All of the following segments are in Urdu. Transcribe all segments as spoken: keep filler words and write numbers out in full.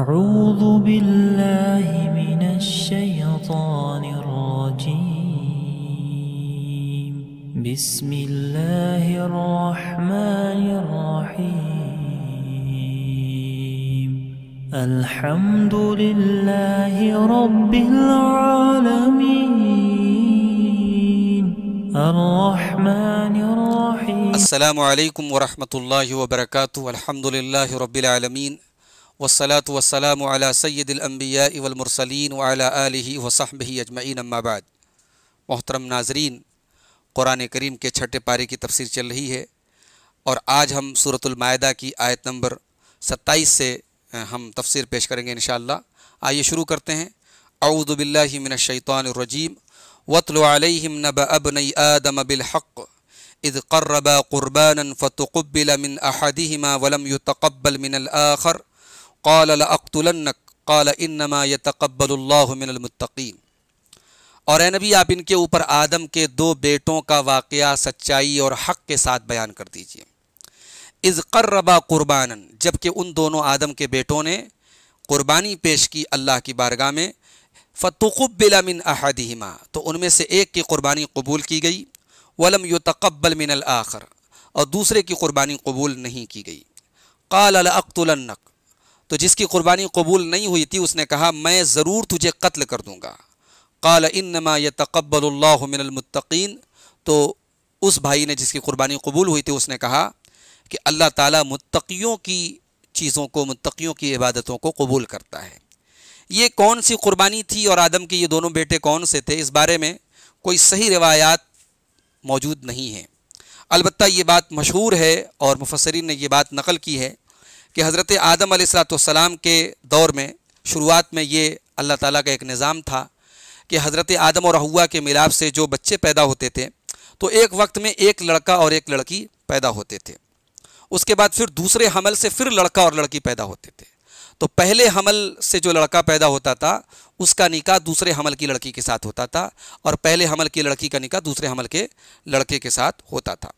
أعوذ بالله من الشيطان الرجيم بسم الله الرحمن الرحيم الحمد لله رب العالمين الرحمن الرحيم السلام علیکم ورحمۃ اللہ وبرکاتہ الحمد للہ رب العالمین والصلاة والسلام علی سید الانبیاء والمرسلین وعلی آلہ وصحبہ اجمعین اما بعد۔ محترم ناظرین، قرآن کریم کے چھٹے پارے کی تفسیر چل رہی ہے اور آج ہم سورۃ المائدہ کی آیت نمبر ستائیس سے ہم تفسیر پیش کریں گے انشاءاللہ۔ آئیے شروع کرتے ہیں۔ اعوذ باللہ من الشیطان الرجیم وَاتْلُ عَلَيْهِمْ نَبَأَ ابْنَيْ آدَمَ بِالْحَقِّ اذ قربا قربانا فتقبل من احدهما ولم يتقبل من الاخر قال لاقتلنك قال انما يتقبل الله من المتقين۔ اور اے نبی، آپ ان کے اوپر آدم کے دو بیٹوں کا واقعہ سچائی اور حق کے ساتھ بیان کر دیجئے۔ اذ قربا قربانا، جبکہ ان دونوں آدم کے بیٹوں نے قربانی پیش کی اللہ کی بارگاہ میں، فتقبل من احدهما، تو ان میں سے ایک کی قربانی قبول کی گئی، ولم يتقبل من الاخر، اور دوسرے کی قربانی قبول نہیں کی گئی۔ قال لاقتلنک، تو جس کی قربانی قبول نہیں ہوئی تھی اس نے کہا میں ضرور تجھے قتل کر دوں گا۔ قال انما يتقبل الله من المتقین، تو اس بھائی نے جس کی قربانی قبول ہوئی تھی اس نے کہا کہ اللہ تعالیٰ متقیوں کی چیزوں کو، متقیوں کی عبادتوں کو قبول کرتا ہے۔ یہ کون سی قربانی تھی اور آدم کے یہ دونوں بیٹے کون سے تھے، اس بارے میں کوئی صحیح روایات موجود نہیں ہیں، البتہ یہ بات مشہور ہے اور مفسرین نے یہ بات نقل کی ہے کہ حضرت آدم علیہ الصلوۃ والسلام کے دور میں شروعات میں یہ اللہ تعالیٰ کا ایک نظام تھا کہ حضرت آدم اور حوا کے ملاپ سے جو بچے پیدا ہوتے تھے تو ایک وقت میں ایک لڑکا اور ایک لڑکی پیدا ہوتے تھے، اس کے بعد پھر دوسرے حمل سے پھر لڑکا اور لڑکی پیدا ہوتے تھے۔ تو پہلے حمل سے جو لڑکا پیدا ہوتا تھا اس کا نکاح دوسرے حمل کی لڑکی کے ساتھ ہوتا تھا، اور پہلے حمل کی لڑکی کا نکاح دوسرے حمل کے لڑکے کے ساتھ ہوتا تھا۔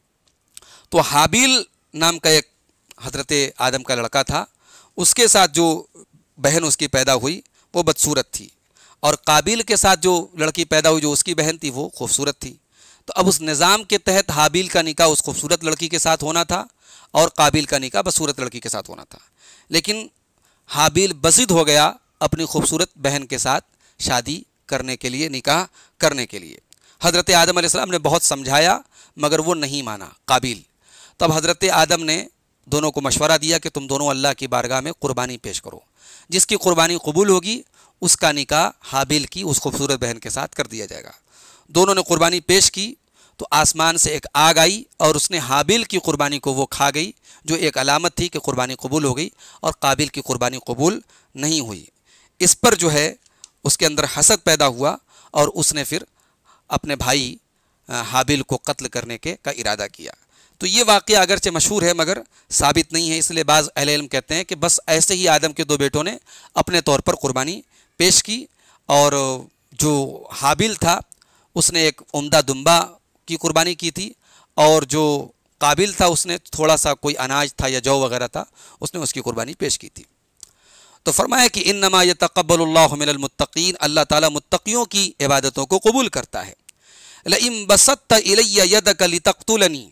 تو حابیل نام کا ایک حضرت آدم کا لڑکا تھا، اس کے ساتھ جو بہن اس کی پیدا ہوئی وہ بدصورت تھی، اور قابیل کے ساتھ جو لڑکی پیدا ہوئی جو اس کی بہن تھی وہ خوبصورت تھی۔ تو اب اس نظام کے تحت حابیل کا نکاح اس خوبصورت لڑکی کے ساتھ ہونا تھا اور قابیل کا نکاح بدصورت لڑکی کے ساتھ ہونا تھا، لیکن حابیل بضد ہو گیا اپنی خوبصورت بہن کے ساتھ شادی کرنے کے لیے، نکاح کرنے کے لیے۔ حضرت آدم علیہ السلام نے بہت سمجھایا مگر وہ نہیں مانا قابیل۔ تب حضرت آدم نے دونوں کو مشورہ دیا کہ تم دونوں اللہ کی بارگاہ میں قربانی پیش کرو، جس کی قربانی قبول ہوگی اس کا نکاح حابیل کی اس خوبصورت بہن کے ساتھ کر دیا جائے گا۔ دونوں نے قربانی پیش کی تو آسمان سے ایک آگ آئی اور اس نے حابیل کی قربانی کو وہ کھا گئی، جو ایک علامت تھی کہ قربانی قبول ہو گئی، اور قابیل کی قربانی قبول نہیں ہوئی۔ اس پر جو ہے اس کے اندر حسد پیدا ہوا اور اس نے پھر اپنے بھائی حابیل کو قتل کرنے کے کا ارادہ کیا۔ تو یہ واقعہ اگرچہ مشہور ہے مگر ثابت نہیں ہے، اس لیے بعض اہل علم کہتے ہیں کہ بس ایسے ہی آدم کے دو بیٹوں نے اپنے طور پر قربانی پیش کی، اور جو حابیل تھا اس نے ایک عمدہ دمبا کی قربانی کی تھی، اور جو قابیل تھا اس نے تھوڑا سا کوئی اناج تھا یا جو وغیرہ تھا اس نے اس کی قربانی پیش کی تھی۔ تو فرمایا کہ انما یتقبل اللہ من المتقین، اللہ تعالیٰ متقیوں کی عبادتوں کو قبول کرتا ہے۔ لئن بسطت الی یدک لتقتلنی،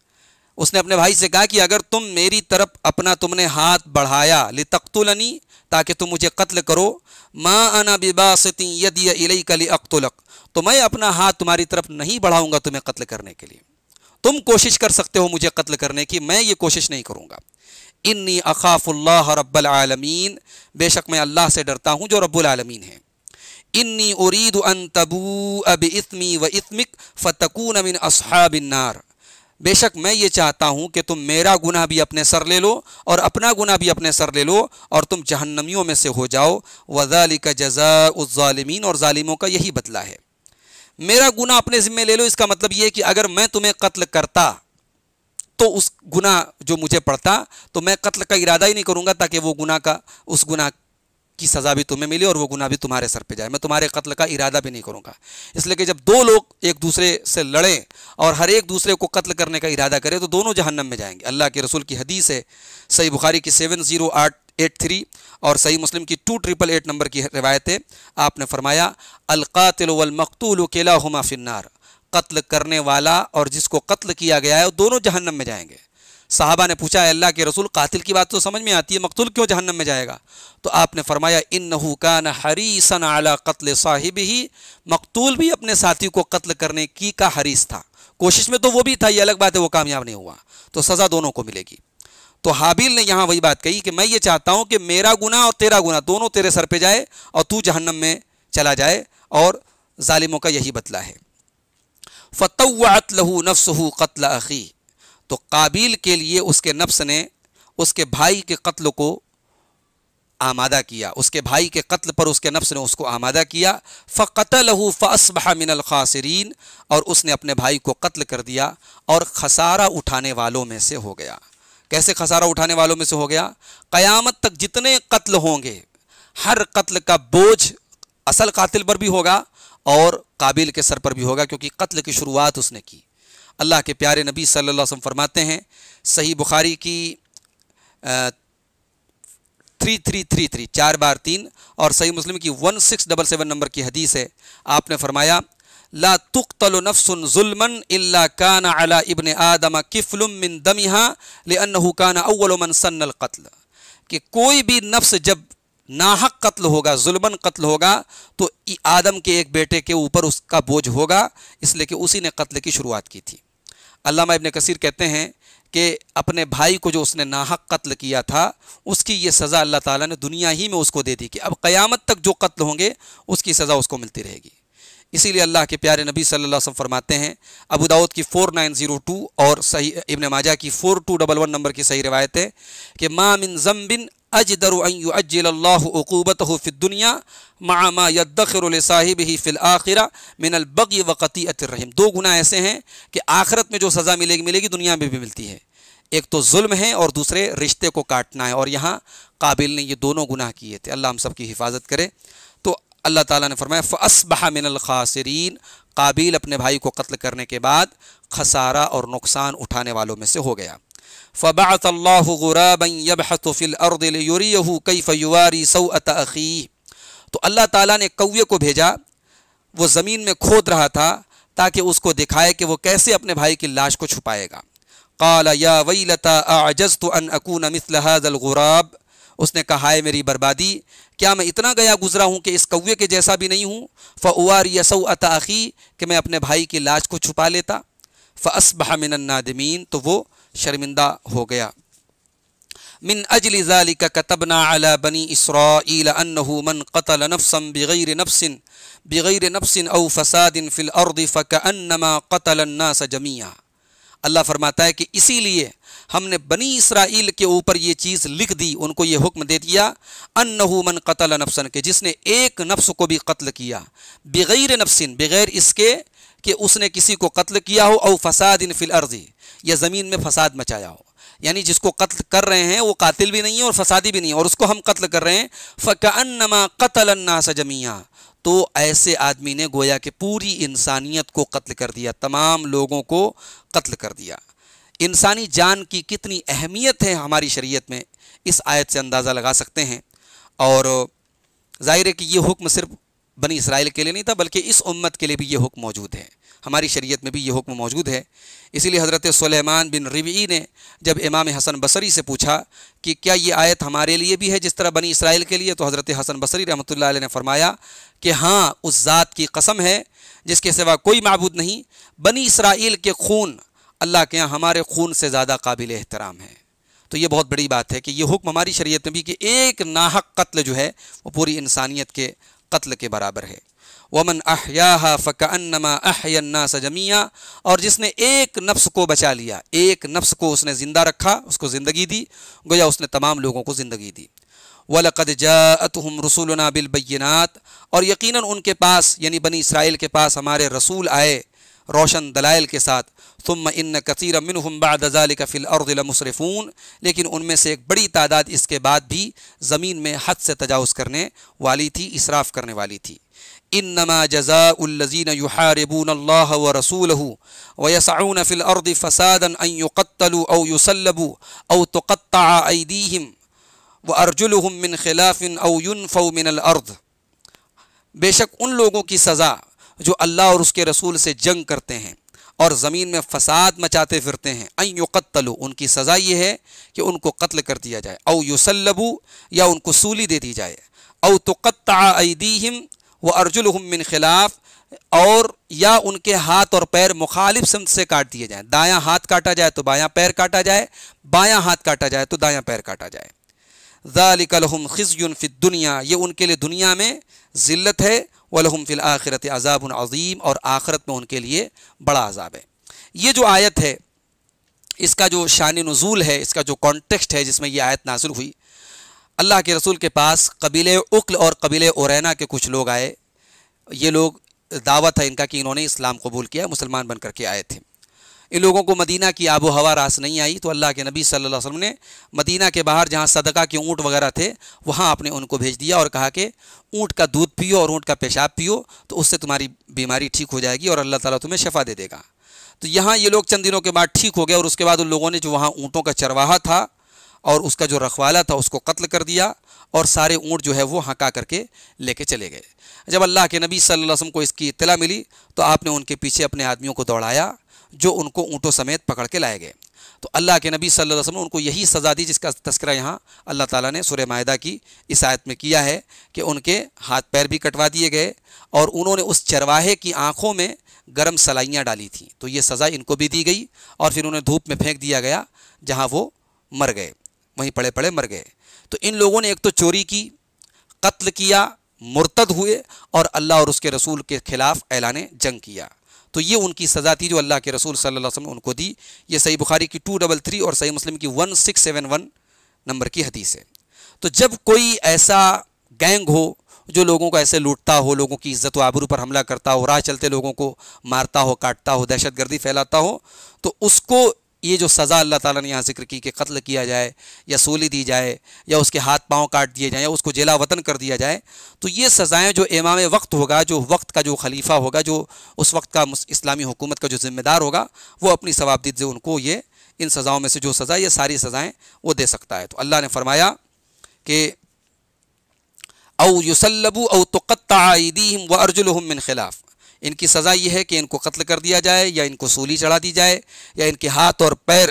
اس نے اپنے بھائی سے کہا کہ اگر تم میری طرف اپنا تم نے ہاتھ بڑھایا، لتقتلنی، تاکہ تم مجھے قتل کرو، ما انا بباسط یدی الیک لاقتلک، تو میں اپنا ہاتھ تمہاری طرف نہیں بڑھاؤں گا تمہیں قتل کرنے کے لیے۔ تم کوشش کر سکتے ہو مجھے قتل کرنے کی، میں یہ کوشش نہیں کروں گا۔ انی اخاف اللہ رب العالمین، بے شک میں اللہ سے ڈرتا ہوں جو رب العالمین ہے۔ انی ارید ان تبوء باسمی واسمک فتکون من اصحاب النار، بے شک میں یہ چاہتا ہوں کہ تم میرا گناہ بھی اپنے سر لے لو اور اپنا گناہ بھی اپنے سر لے لو اور تم جہنمیوں میں سے ہو جاؤ، وذالک جزاء الظالمین، اور ظالموں کا یہی بدلہ ہے۔ میرا گناہ اپنے ذمہ لے لو، اس کا مطلب یہ ہے کہ اگر میں تمہیں قتل کرتا تو اس گناہ جو مجھے پڑتا تو میں قتل کا ارادہ ہی نہیں کروں گا، تاکہ وہ گناہ کا اس گناہ کی سزا بھی تمہیں ملے اور وہ گناہ بھی تمہارے سر پہ جائے، میں تمہارے قتل کا ارادہ بھی نہیں کروں گا۔ اس لیے کہ جب دو لوگ ایک دوسرے سے لڑیں اور ہر ایک دوسرے کو قتل کرنے کا ارادہ کرے تو دونوں جہنم میں جائیں گے۔ اللہ کے رسول کی حدیث ہے، صحیح بخاری کی سیون زیرو آٹھ ایٹ تھری اور صحیح مسلم کی ٹو ٹریپل ایٹ نمبر کی روایت ہے. آپ نے فرمایا القاتل والمقتول کلاہما فی النار، قتل کرنے والا اور جس کو قتل کیا گیا ہے وہ دونوں جہنم میں جائیں گے. صحابہ نے پوچھا اے اللہ کے رسول قاتل کی بات تو سمجھ میں آتی ہے، مقتول کیوں جہنم میں جائے گا؟ تو آپ نے فرمایا انہ کان حریصا علی قتل صاحبہ، مقتول بھی اپنے ساتھی کو قتل کرنے کی کا حریص تھا، کوشش میں تو وہ بھی تھا، یہ الگ بات ہے وہ کامیاب نہیں ہوا، تو سزا دونوں کو ملے گی. تو حابیل نے یہاں وہی بات کہی کہ میں یہ چاہتا ہوں کہ میرا گناہ اور تیرا گناہ دونوں تیرے سر پہ جائے اور تو جہنم میں چلا جائے، اور ظالموں کا یہی بدلہ ہے. فطوعت له نفسه قتل اخی، تو قابیل کے لیے اس کے نفس نے اس کے بھائی کے قتل کو آمادہ کیا، اس کے بھائی کے قتل پر اس کے نفس نے اس کو آمادہ کیا. فقتله فاصبح من الخاسرین، اور اس نے اپنے بھائی کو قتل کر دیا اور خسارہ اٹھانے والوں میں سے ہو گیا. کیسے خسارہ اٹھانے والوں میں سے ہو گیا؟ قیامت تک جتنے قتل ہوں گے ہر قتل کا بوجھ اصل قاتل پر بھی ہوگا اور قابیل کے سر پر بھی ہوگا، کیونکہ قتل کی شروعات اس نے کی. اللہ کے پیارے نبی صلی اللہ علیہ وسلم فرماتے ہیں، صحیح بخاری کی تھری تھری تھری تھری چار بار تین اور صحیح مسلم کی one six double seven number کی حدیث ہے. آپ نے فرمایا لا تقتل نفس ظلما الا كان على ابن آدم کفل من دمها لانه كان اول من سن القتل، کہ کوئی بھی نفس جب ناحق قتل ہوگا، ظلمن قتل ہوگا، تو آدم کے ایک بیٹے کے اوپر اس کا بوجھ ہوگا، اس لیے کہ اسی نے قتل کی شروعات کی تھی. علامہ ابن کثیر کہتے ہیں کہ اپنے بھائی کو جو اس نے ناحق قتل کیا تھا اس کی یہ سزا اللہ تعالیٰ نے دنیا ہی میں اس کو دے دی کہ اب قیامت تک جو قتل ہوں گے اس کی سزا اس کو ملتی رہے گی. اسی لیے اللہ کے پیارے نبی صلی اللہ علیہ وسلم فرماتے ہیں، ابو داؤد کی فور نائن زیرو ٹو اور صحیح ابن ماجہ کی four two double one number کی صحیح روایت ہے کہ ما من ذنب اجدر ان يعجل اللہ عقوبته فی الدنیا مع ما يدخر لصاحبہ فی الآخرہ من البغی وقطیعۃ الرحم. دو گناہ ایسے ہیں کہ آخرت میں جو سزا ملے گی ملے گی دنیا میں بھی ملتی ہے، ایک تو ظلم ہے اور دوسرے رشتے کو کاٹنا ہے، اور یہاں قابل نے یہ دونوں گناہ کیے تھے. اللہ ہم سب کی حفاظت کرے. تو اللہ تعالیٰ نے فرمایا فَأَصْبَحَ مِنَ الْخَاسِرِينَ، قابیل اپنے بھائی کو قتل کرنے کے بعد خسارہ اور نقصان اٹھانے والوں میں سے ہو گیا. فَبَعَثَ اللَّهُ غُرَابًا يَبْحَثُ فِي الْأَرْضِ لِيُرِيَهُ كَيْفَ يُوَارِي سَوْءَةَ أَخِيهِ، تو اللہ تعالیٰ نے کوے کو بھیجا، وہ زمین میں کھود رہا تھا تاکہ اس کو دکھائے کہ وہ کیسے اپنے بھائی کی لاش کو چھپائے گا. قَالَ يَا وَيْلَتَا أَعْجَزْتُ أَنْ أَكُونَ مِثْلَ ہَذَا الْغُرَابِ، اس نے کہا ہے میری بربادی، کیا میں اتنا گیا گزرا ہوں کہ اس کوے کے جیسا بھی نہیں ہوں. فَأُوَارِيَ سَوْءَةَ أَخِي، کہ میں اپنے بھائی کی لاش کو چھپا لیتا. فَأَصْبَحَ مِنَ النَّادِمِينَ، تو وہ شرمندہ ہو گیا. من اجل ذلك كتبنا على بني اسرائيل انه من قتل نفسا بغير نفس بغير نفس او فساد في الارض فكانما قتل الناس جميعا. اللہ فرماتا ہے کہ اسی لیے ہم نے بنی اسرائیل کے اوپر یہ چیز لکھ دی، ان کو یہ حکم دے دیا انه من قتل نفسا، کہ جس نے ایک نفس کو بھی قتل کیا، بغیر نفس، بغیر اس کے کہ اس نے کسی کو قتل کیا ہو، او فساد فی الارض، یا زمین میں فساد مچایا ہو، یعنی جس کو قتل کر رہے ہیں وہ قاتل بھی نہیں ہے اور فسادی بھی نہیں ہے اور اس کو ہم قتل کر رہے ہیں. فَكَأَنَّمَا قَتَلَ النَّاسَ جَمِيعًا، تو ایسے آدمی نے گویا کہ پوری انسانیت کو قتل کر دیا، تمام لوگوں کو قتل کر دیا. انسانی جان کی کتنی اہمیت ہے ہماری شریعت میں اس آیت سے اندازہ لگا سکتے ہیں. اور ظاہر ہے کہ یہ حکم صرف بنی اسرائیل کے لیے نہیں تھا بلکہ اس امت کے لیے بھی یہ حکم موجود ہے، ہماری شریعت میں بھی یہ حکم موجود ہے. اسی لیے حضرت سلیمان بن ربعی نے جب امام حسن بصری سے پوچھا کہ کیا یہ آیت ہمارے لیے بھی ہے جس طرح بنی اسرائیل کے لیے، تو حضرت حسن بصری رحمۃ اللہ علیہ نے فرمایا کہ ہاں، اس ذات کی قسم ہے جس کے سوا کوئی معبود نہیں، بنی اسرائیل کے خون اللہ کے ہاں ہمارے خون سے زیادہ قابل احترام ہے. تو یہ بہت بڑی بات ہے کہ یہ حکم ہماری شریعت میں بھی کہ ایک ناحق قتل جو ہے وہ پوری انسانیت کے قتل کے برابر ہے. وَمَنْ أَحْيَاهَا فَكَأَنَّمَا أَحْيَا النَّاسَ جَمِيعًا، اور جس نے ایک نفس کو بچا لیا، ایک نفس کو اس نے زندہ رکھا، اس کو زندگی دی، گویا اس نے تمام لوگوں کو زندگی دی. وَلَقَدْ جَاءَتْهُمْ رُسُلُنَا بِالْبَيِّنَاتِ، اور یقیناً ان کے پاس یعنی بنی اسرائیل کے پاس ہمارے رسول آئے روشن دلائل کے ساتھ. ثم ان كثيرا منهم بعد ذلك في الارض لمسرفون، لیکن ان میں سے ایک بڑی تعداد اس کے بعد بھی زمین میں حد سے تجاوز کرنے والی تھی، اسراف کرنے والی تھی. انما جزاء الذين يحاربون الله ورسوله ويسعون في الارض فسادا ان يقتلوا او يسلبوا او تقطع ايديهم وَأَرْجُلُهُم مِّن خِلَافٍ أَوْ يُنْفَوْا مِنَ الْأَرْضِ، بے شک ان لوگوں کی سزا جو اللہ اور اس کے رسول سے جنگ کرتے ہیں اور زمین میں فساد مچاتے پھرتے ہیں، ان یقتلوا، ان کی سزا یہ ہے کہ ان کو قتل کر دیا جائے، او یصلبوا، یا ان کو سولی دے دی جائے، او تقطع ایدیہم وارجلہم من خلاف، اور یا ان کے ہاتھ اور پیر مخالف سمت سے کاٹ دیے جائیں، دایاں ہاتھ کاٹا جائے تو بایاں پیر کاٹا جائے، بایاں ہاتھ کاٹا جائے تو دایاں پیر کاٹا جائے۔ ذالک لہم خزی فی الدنیا، یہ ان کے لیے دنیا میں ذلت ہے، وَلَهُمْ فِي الْآخِرَةِ عَذَابٌ عَظِيمٌ، اور آخرت میں ان کے لیے بڑا عذاب ہے۔ یہ جو آیت ہے اس کا جو شان نزول ہے، اس کا جو کانٹیکسٹ ہے جس میں یہ آیت نازل ہوئی، اللہ کے رسول کے پاس قبیلہ عقل اور قبیلہ اورینا کے کچھ لوگ آئے۔ یہ لوگ دعوت ہے ان کا کہ انہوں نے اسلام قبول کیا، مسلمان بن کر کے آئے تھے۔ ان لوگوں کو مدینہ کی آب و ہوا راس نہیں آئی، تو اللہ کے نبی صلی اللہ علیہ وسلم نے مدینہ کے باہر جہاں صدقہ کے اونٹ وغیرہ تھے وہاں آپ نے ان کو بھیج دیا اور کہا کہ اونٹ کا دودھ پیو اور اونٹ کا پیشاب پیو، تو اس سے تمہاری بیماری ٹھیک ہو جائے گی اور اللہ تعالیٰ تمہیں شفا دے دے گا۔ تو یہاں یہ لوگ چند دنوں کے بعد ٹھیک ہو گئے، اور اس کے بعد ان لوگوں نے جو وہاں اونٹوں کا چرواہا تھا اور اس کا جو رکھوالا تھا اس کو قتل کر دیا، اور سارے اونٹ جو ہے وہ ہکا کر کے لے کے چلے گئے۔ جب اللہ کے نبی صلی اللہ علیہ وسلم کو اس کی اطلاع ملی تو آپ نے ان کے پیچھے اپنے آدمیوں کو دوڑایا جو ان کو اونٹوں سمیت پکڑ کے لائے گئے۔ تو اللہ کے نبی صلی اللہ علیہ وسلم نے ان کو یہی سزا دی جس کا تذکرہ یہاں اللہ تعالیٰ نے سورہ مائدہ کی اس آیت میں کیا ہے، کہ ان کے ہاتھ پیر بھی کٹوا دیے گئے اور انہوں نے اس چرواہے کی آنکھوں میں گرم سلائیاں ڈالی تھیں، تو یہ سزا ان کو بھی دی گئی، اور پھر انہیں دھوپ میں پھینک دیا گیا جہاں وہ مر گئے، وہیں پڑے پڑے مر گئے۔ تو ان لوگوں نے ایک تو چوری کی، قتل کیا، مرتد ہوئے، اور اللہ اور اس کے رسول کے خلاف اعلان جنگ کیا۔ تو یہ ان کی سزا تھی جو اللہ کے رسول صلی اللہ علیہ وسلم نے ان کو دی۔ یہ صحیح بخاری کی ٹو ڈبل تھری اور صحیح مسلم کی one six seven one number کی حدیث ہے۔ تو جب کوئی ایسا گینگ ہو جو لوگوں کو ایسے لوٹتا ہو، لوگوں کی عزت و آبرو پر حملہ کرتا ہو، راہ چلتے لوگوں کو مارتا ہو، کاٹتا ہو، دہشت گردی پھیلاتا ہو، تو اس کو یہ جو سزا اللہ تعالیٰ نے یہاں ذکر کی کہ قتل کیا جائے یا سولی دی جائے یا اس کے ہاتھ پاؤں کاٹ دیے جائیں یا اس کو جیلا وطن کر دیا جائے، تو یہ سزائیں جو امام وقت ہوگا، جو وقت کا جو خلیفہ ہوگا، جو اس وقت کا اسلامی حکومت کا جو ذمہ دار ہوگا، وہ اپنی ثوابدید سے ان کو یہ ان سزاؤں میں سے جو سزا، یہ ساری سزائیں وہ دے سکتا ہے۔ تو اللہ نے فرمایا کہ او یصلبوا او تقطع ایدیہم وارجلہم من خلاف، ان کی سزا یہ ہے کہ ان کو قتل کر دیا جائے یا ان کو سولی چڑھا دی جائے یا ان کے ہاتھ اور پیر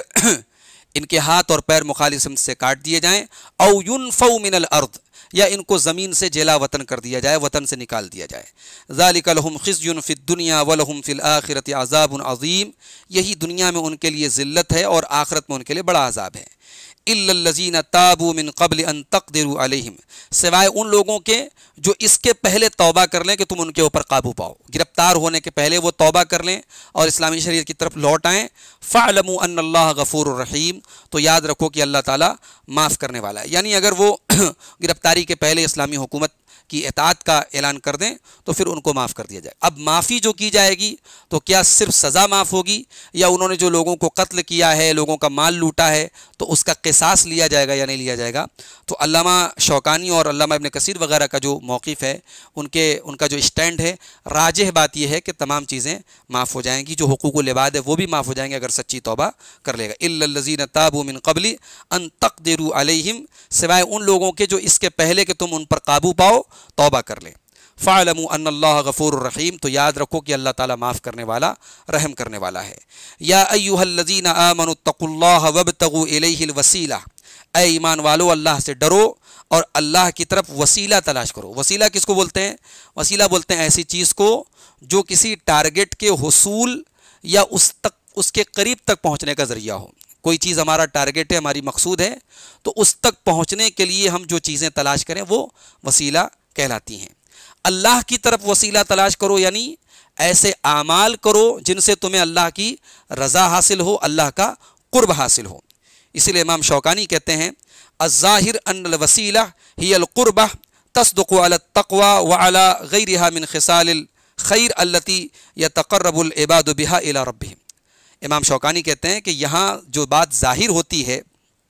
ان کے ہاتھ اور پیر مخالف سمت سے کاٹ دیے جائیں، او ینفوا من الارض، یا ان کو زمین سے جلا وطن کر دیا جائے، وطن سے نکال دیا جائے۔ ذالک لہم خزی فی الدنیا ولہم فی الآخرۃ عذاب عظیم، یہی دنیا میں ان کے لیے ذلت ہے اور آخرت میں ان کے لیے بڑا عذاب ہے۔ الا الذین تابوا من قبل ان تقدروا علیہم، سوائے ان لوگوں کے جو اس کے پہلے توبہ کر لیں کہ تم ان کے اوپر قابو پاؤ، گرفتار ہونے کے پہلے وہ توبہ کر لیں اور اسلامی شریعت کی طرف لوٹ آئیں۔ فاعلموا ان اللہ غفور الرحیم، تو یاد رکھو کہ اللہ تعالیٰ معاف کرنے والا ہے۔ یعنی اگر وہ گرفتاری کے پہلے اسلامی حکومت کی اطاعت کا اعلان کر دیں تو پھر ان کو معاف کر دیا جائے۔ اب معافی جو کی جائے گی تو کیا صرف سزا معاف ہوگی، یا انہوں نے جو لوگوں کو قتل کیا ہے، لوگوں کا مال لوٹا ہے، تو اس کا قصاص لیا جائے گا یا نہیں لیا جائے گا؟ تو علامہ شوکانی اور علامہ ابن کثیر وغیرہ کا جو موقف ہے، ان کے ان کا جو اسٹینڈ ہے، راجح بات یہ ہے کہ تمام چیزیں معاف ہو جائیں گی، جو حقوق العباد ہے وہ بھی معاف ہو جائیں گے اگر سچی توبہ کر لے گا۔ الا الذین تابوا من قبل ان تقدروا علیہم، سوائے ان لوگوں کے جو اس کے پہلے کہ تم ان پر قابو پاؤ توبہ کر لیں۔ فاعلموا ان اللہ غفور الرحیم، تو یاد رکھو کہ اللہ تعالیٰ معاف کرنے والا، رحم کرنے والا ہے۔ یا ایھا الذین آمنوا اتقوا اللہ وابتغوا الیہ الوسیلہ، اے ایمان والو اللہ سے ڈرو اور اللہ کی طرف وسیلہ تلاش کرو۔ وسیلہ کس کو بولتے ہیں؟ وسیلہ بولتے ہیں ایسی چیز کو جو کسی ٹارگٹ کے حصول یا اس تک اس کے قریب تک پہنچنے کا ذریعہ ہو۔ کوئی چیز ہمارا ٹارگٹ ہے، ہماری مقصود ہے، تو اس تک پہنچنے کے لیے ہم جو چیزیں تلاش کریں وہ وسیلہ کہلاتی ہیں۔ اللہ کی طرف وسیلہ تلاش کرو، یعنی ایسے اعمال کرو جن سے تمہیں اللہ کی رضا حاصل ہو، اللہ کا قرب حاصل ہو۔ اسی لیے امام شوکانی کہتے ہیں الظاہر ان الوسیلہ ہی القربہ تصدق علی التقوی وعلی غیرہا من خصال الخیر التی یتقرب العباد بہا الی ربہم۔ امام شوکانی کہتے ہیں کہ یہاں جو بات ظاہر ہوتی ہے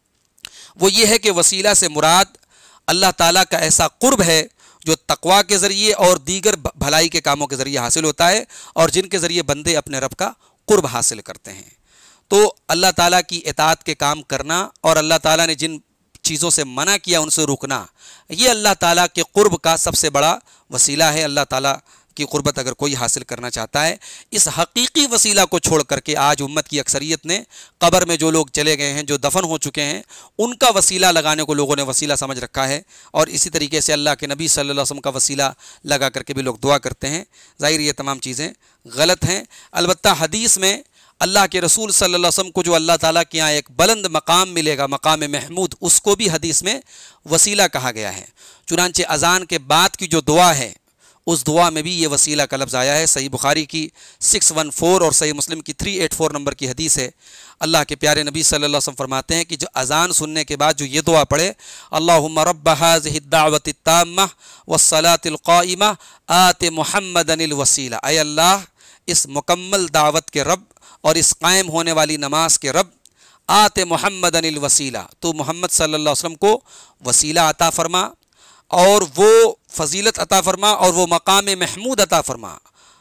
وہ یہ ہے کہ وسیلہ سے مراد اللہ تعالیٰ کا ایسا قرب ہے جو تقویٰ کے ذریعے اور دیگر بھلائی کے کاموں کے ذریعے حاصل ہوتا ہے، اور جن کے ذریعے بندے اپنے رب کا قرب حاصل کرتے ہیں۔ تو اللہ تعالیٰ کی اطاعت کے کام کرنا اور اللہ تعالیٰ نے جن چیزوں سے منع کیا ان سے رکنا، یہ اللہ تعالیٰ کے قرب کا سب سے بڑا وسیلہ ہے۔ اللہ تعالیٰ کی قربت اگر کوئی حاصل کرنا چاہتا ہے، اس حقیقی وسیلہ کو چھوڑ کر کے آج امت کی اکثریت نے قبر میں جو لوگ چلے گئے ہیں، جو دفن ہو چکے ہیں، ان کا وسیلہ لگانے کو لوگوں نے وسیلہ سمجھ رکھا ہے، اور اسی طریقے سے اللہ کے نبی صلی اللہ علیہ وسلم کا وسیلہ لگا کر کے بھی لوگ دعا کرتے ہیں۔ ظاہر یہ تمام چیزیں غلط ہیں۔ البتہ حدیث میں اللہ کے رسول صلی اللہ علیہ وسلم کو جو اللہ تعالیٰ کے یہاں ایک بلند مقام ملے گا، مقام محمود، اس کو بھی حدیث میں وسیلہ کہا گیا ہے۔ چنانچہ اذان کے بعد کی جو دعا ہے، اس دعا میں بھی یہ وسیلہ کا لفظ آیا ہے۔ صحیح بخاری کی سکس ون فور اور صحیح مسلم کی تھری ایٹ فور نمبر کی حدیث ہے۔ اللہ کے پیارے نبی صلی اللہ علیہ وسلم فرماتے ہیں کہ جو اذان سننے کے بعد جو یہ دعا پڑھے، اللہم رب ھذہ الدعوۃ التامہ والصلاۃ القائمہ آت محمدا الوسیلہ، اے اللہ اس مکمل دعوت کے رب اور اس قائم ہونے والی نماز کے رب، آت محمدا الوسیلہ، تو محمد صلی اللہ علیہ وسلم کو وسیلہ عطا فرما اور وہ فضیلت عطا فرما اور وہ مقام محمود عطا فرما،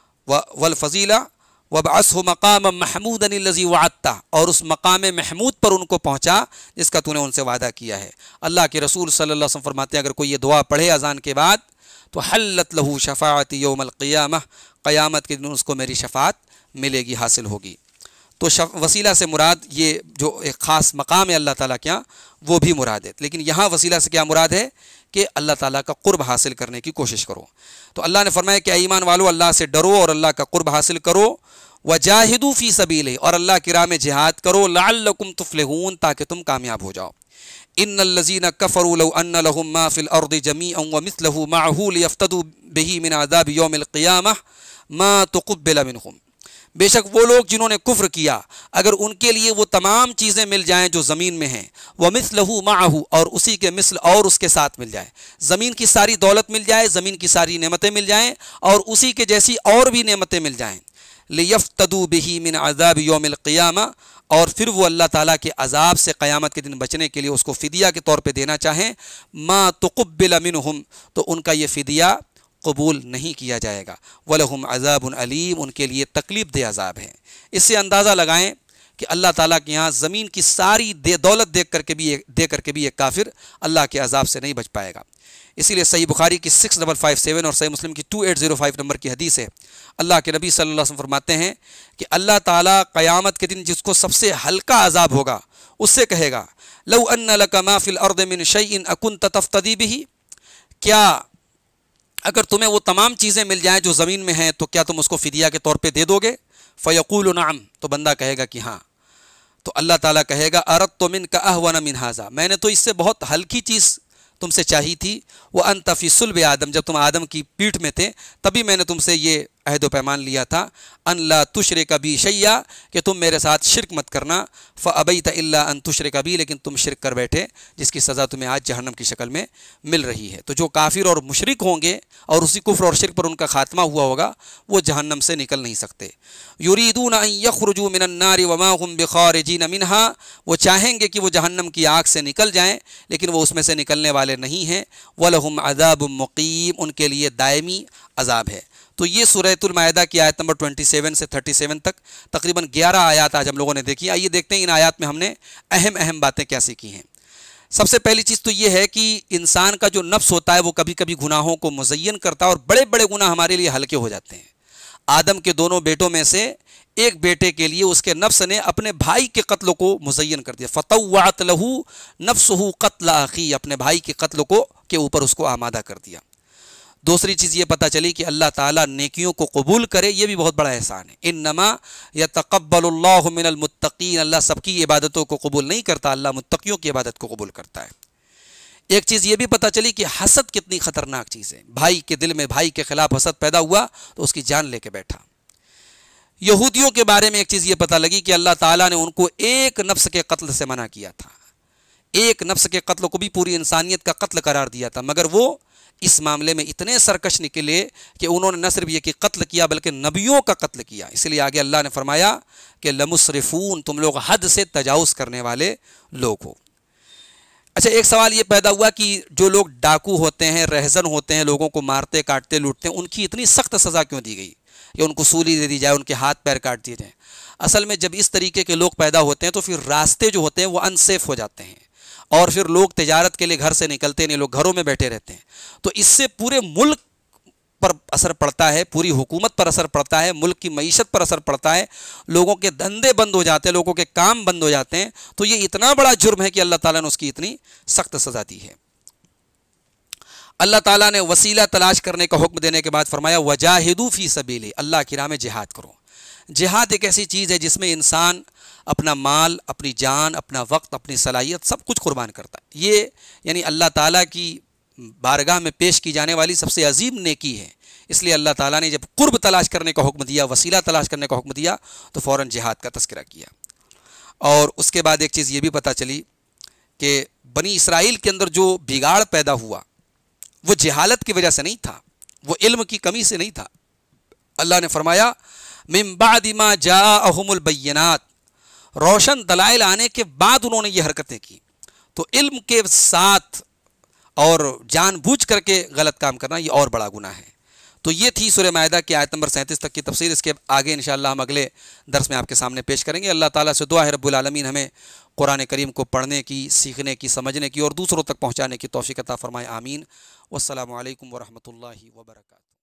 والفضیلہ وابعثہ مقاما محمودا الذی وعدتہ، اور اس مقام محمود پر ان کو پہنچا جس کا تو نے ان سے وعدہ کیا ہے۔ اللہ کے رسول صلی اللہ علیہ وسلم فرماتے ہیں اگر کوئی یہ دعا پڑھے اذان کے بعد تو حلت لہ شفاعتی یوم القیامہ، قیامت کے دن اس کو میری شفاعت ملے گی، حاصل ہوگی۔ تو وسیلہ سے مراد یہ جو ایک خاص مقام ہے اللہ تعالیٰ کے یہاں، وہ بھی مراد ہے، لیکن یہاں وسیلہ سے کیا مراد ہے کہ اللہ تعالیٰ کا قرب حاصل کرنے کی کوشش کرو۔ تو اللہ نے فرمایا کہ اے ایمان والو، اللہ سے ڈرو اور اللہ کا قرب حاصل کرو، وجاہدوا فی سبیلہ، اور اللہ کی راہ میں جہاد کرو، لعلکم تفلحون، تاکہ تم کامیاب ہو جاؤ۔ ان الذین کفروا لو ان لهم ما فی الارض جمیعا ومثلہ معہ لیفتدوا بہ من عذاب یوم القیامہ ما تقبل منہم، بے شک وہ لوگ جنہوں نے کفر کیا، اگر ان کے لیے وہ تمام چیزیں مل جائیں جو زمین میں ہیں، وَمِثْلَهُ مَعَهُ، اور اسی کے مثل اور اس کے ساتھ مل جائے، زمین کی ساری دولت مل جائے، زمین کی ساری نعمتیں مل جائیں اور اسی کے جیسی اور بھی نعمتیں مل جائیں، لِيَفْتَدُوا بِهِ مِنْ عَذَابِ يَوْمِ الْقِيَامَةِ، اور پھر وہ اللہ تعالیٰ کے عذاب سے قیامت کے دن بچنے کے لیے اس کو فدیہ کے طور پہ دینا چاہیں، مَا تُقُبِّلَ مِنْهُمْ، تو ان کا یہ فدیہ قبول نہیں کیا جائے گا، وَلَهُمْ عَذَابٌ عَلِيمٌ، ان کے لیے تکلیف دہ عذاب ہے۔ اس سے اندازہ لگائیں کہ اللہ تعالیٰ کے یہاں زمین کی ساری دے دولت دیکھ کر کے بھی دے کر کے بھی ایک کافر اللہ کے عذاب سے نہیں بچ پائے گا۔ اسی لیے صحیح بخاری کی سکس ڈبل فائیو سیون اور صحیح مسلم کی two eight zero five number کی حدیث ہے، اللہ کے نبی صلی اللہ علیہ وسلم فرماتے ہیں کہ اللہ تعالیٰ قیامت کے دن جس کو سب سے ہلکا عذاب ہوگا اس سے کہے گا، لو ان لک ما فی الارض من شیء اکنت تفتدی بہ، کیا اگر تمہیں وہ تمام چیزیں مل جائیں جو زمین میں ہیں تو کیا تم اس کو فدیہ کے طور پہ دے دو گے؟ فیقول نعم، تو بندہ کہے گا کہ ہاں، تو اللہ تعالیٰ کہے گا اردت منک اہون من ھذا، میں نے تو اس سے بہت ہلکی چیز تم سے چاہی تھی، وانت فی صلب آدم، جب تم آدم کی پیٹھ میں تھے تبھی میں نے تم سے یہ عہد و پیمان لیا تھا، ان لا تشرک بی شیئا، کہ تم میرے ساتھ شرک مت کرنا، فابیت الا ان تشرک بی، لیکن تم شرک کر بیٹھے جس کی سزا تمہیں آج جہنم کی شکل میں مل رہی ہے۔ تو جو کافر اور مشرک ہوں گے اور اسی کفر اور شرک پر ان کا خاتمہ ہوا ہوگا، وہ جہنم سے نکل نہیں سکتے۔ یریدون ان یخرجوا من النار وما هم بخارجین منها، وہ چاہیں گے کہ وہ جہنم کی آگ سے نکل جائیں لیکن وہ اس میں سے نکلنے والے نہیں ہیں، وَلَهُمْ عَذَابٌ مُقِيمٌ، ان کے لیے دائمی عذاب ہے۔ تو یہ سورۃ المائدہ کی آیت نمبر سبیس سے سینتیس تک تقریباً گیارہ آیات آج ہم لوگوں نے دیکھی۔ آئیے دیکھتے ہیں ان آیات میں ہم نے اہم اہم باتیں کیا سیکھی ہیں۔ سب سے پہلی چیز تو یہ ہے کہ انسان کا جو نفس ہوتا ہے وہ کبھی کبھی گناہوں کو مزین کرتا ہے اور بڑے بڑے گناہ ہمارے لیے ہلکے ہو جاتے ہیں۔ آدم کے دونوں بیٹوں میں سے ایک بیٹے کے لیے اس کے نفس نے اپنے بھائی کے قتل کو مزین کر دیا، فطوعت لہ نفسہ قتل اخی، اپنے بھائی کے قتل کو کے اوپر اس کو آمادہ کر دیا۔ دوسری چیز یہ پتہ چلی کہ اللہ تعالیٰ نیکیوں کو قبول کرے، یہ بھی بہت بڑا احسان ہے۔ انما یتقبل اللہ من المتقین، اللہ سب کی عبادتوں کو قبول نہیں کرتا، اللہ متقیوں کی عبادت کو قبول کرتا ہے۔ ایک چیز یہ بھی پتہ چلی کہ حسد کتنی خطرناک چیز ہے، بھائی کے دل میں بھائی کے خلاف حسد پیدا ہوا تو اس کی جان لے کے بیٹھا۔ یہودیوں کے بارے میں ایک چیز یہ پتہ لگی کہ اللہ تعالیٰ نے ان کو ایک نفس کے قتل سے منع کیا تھا، ایک نفس کے قتل کو بھی پوری انسانیت کا قتل قرار دیا تھا، مگر وہ اس معاملے میں اتنے سرکش نکلے کہ انہوں نے نہ صرف یہ کہ قتل کیا بلکہ نبیوں کا قتل کیا۔ اس لیے آگے اللہ نے فرمایا کہ لمسرفون، تم لوگ حد سے تجاوز کرنے والے لوگ ہو۔ اچھا، ایک سوال یہ پیدا ہوا کہ جو لوگ ڈاکو ہوتے ہیں، رہزن ہوتے ہیں، لوگوں کو مارتے کاٹتے لوٹتے ہیں، ان کی اتنی سخت سزا کیوں دی گئی کہ ان کو سولی دے دی جائے، ان کے ہاتھ پیر کاٹ دیے جائیں؟ اصل میں جب اس طریقے کے لوگ پیدا ہوتے ہیں تو پھر راستے جو ہوتے ہیں وہ ان سیف ہو جاتے ہیں، اور پھر لوگ تجارت کے لیے گھر سے نکلتے نہیں، لوگ گھروں میں بیٹھے رہتے ہیں، تو اس سے پورے ملک پر اثر پڑتا ہے، پوری حکومت پر اثر پڑتا ہے، ملک کی معیشت پر اثر پڑتا ہے، لوگوں کے دھندے بند ہو جاتے ہیں، لوگوں کے کام بند ہو جاتے ہیں. تو یہ اتنا بڑا جرم ہے کہ اللہ تعالیٰ نے اس کی اتنی سخت سزا دی ہے. اللہ تعالیٰ نے وسیلہ تلاش کرنے کا حکم دینے کے بعد فرمایا وجاہدوا فی سبیلہ، اللہ کی راہ میں جہاد کرو. جہاد ایک ایسی چیز ہے جس میں انسان اپنا مال، اپنی جان، اپنا وقت، اپنی صلاحیت سب کچھ قربان کرتا ہے. یہ یعنی اللہ تعالیٰ کی بارگاہ میں پیش کی جانے والی سب سے عظیم نیکی ہے. اس لیے اللہ تعالیٰ نے جب قرب تلاش کرنے کا حکم دیا، وسیلہ تلاش کرنے کا حکم دیا، تو فوراً جہاد کا تذکرہ کیا. اور اس کے بعد ایک چیز یہ بھی پتہ چلی کہ بنی اسرائیل کے اندر جو بگاڑ پیدا ہوا وہ جہالت کی وجہ سے نہیں تھا، وہ علم کی کمی سے نہیں تھا. اللہ نے فرمایا من بعد ما جاءہم البینات، روشن دلائل آنے کے بعد انہوں نے یہ حرکتیں کی. تو علم کے ساتھ اور جان بوجھ کر کے غلط کام کرنا یہ اور بڑا گناہ ہے. تو یہ تھی سورہ مائدہ کی آیت نمبر سینتیس تک کی تفسیر. اس کے آگے انشاءاللہ ہم اگلے درس میں آپ کے سامنے پیش کریں گے. اللہ تعالیٰ سے دعا ہے رب العالمین ہمیں قرآن کریم کو پڑھنے کی، سیکھنے کی، سمجھنے کی اور دوسروں تک پہنچانے کی توفیق عطا فرمائے. آمین. والسلام علیکم ورحمۃ اللہ وبرکاتہ.